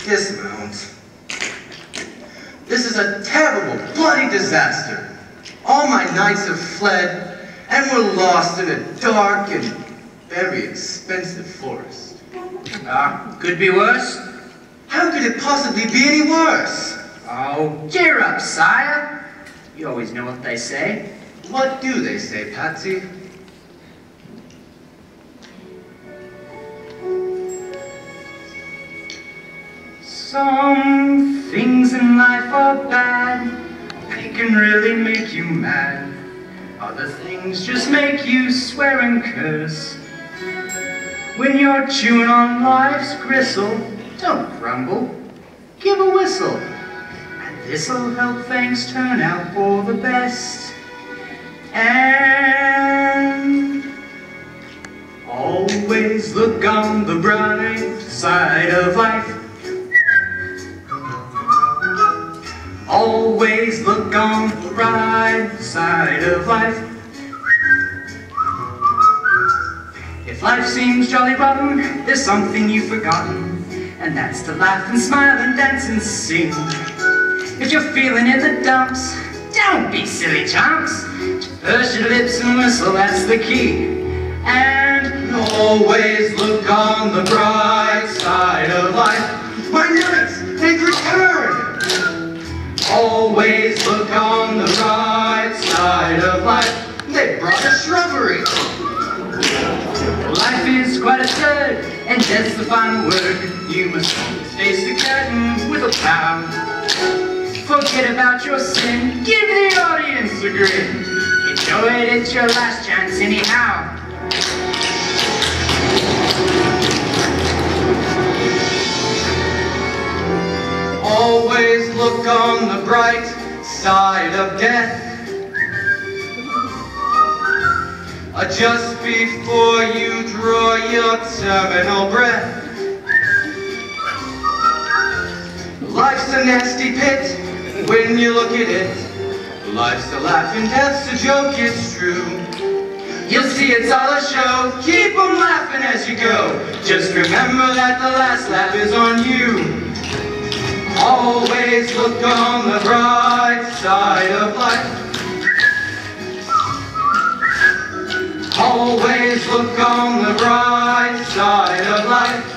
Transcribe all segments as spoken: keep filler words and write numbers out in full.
kiss mounds. This is a terrible, bloody disaster. All my knights have fled, and we're lost in a dark and very expensive forest. Ah, uh, could be worse. How could it possibly be any worse? Oh, cheer up, sire. You always know what they say. What do they say, Patsy? Some things in life are bad. They can really make you mad. Other things just make you swear and curse. When you're chewing on life's gristle, don't grumble, give a whistle. And this'll help things turn out for the best. And always look on the bright side of life. Always look on the right side of life. If life seems jolly rotten, there's something you've forgotten, and that's to laugh and smile and dance and sing. If you're feeling in the dumps, don't be silly chumps. Just purse your lips and whistle, that's the key. And always look on the bright side of life. My knights, they've returned! Always look on the right side of life. They brought a shrubbery. Life is quite absurd, and that's the final word. You must always face the curtain with a bow. Forget about your sin, give the audience a grin. Enjoy it, it's your last chance anyhow. Always look on the bright side of death. Uh, just before you draw your terminal breath. Life's a nasty pit when you look at it. Life's a laugh and death's a joke, it's true. You'll see it's all a show, keep 'em laughing as you go. Just remember that the last laugh is on you. Always look on the bright side of life. Always look on the bright side of life.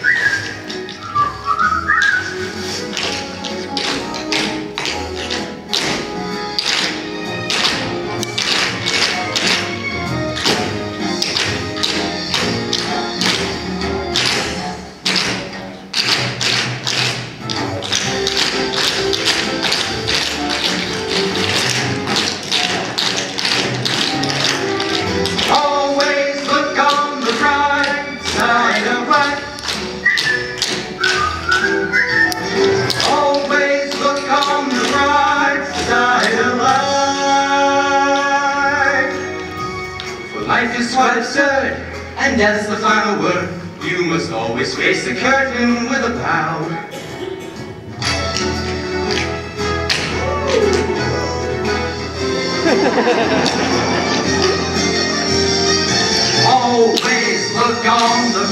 Life is quite absurd, and that's the final word. You must always face the curtain with a bow. Always look on the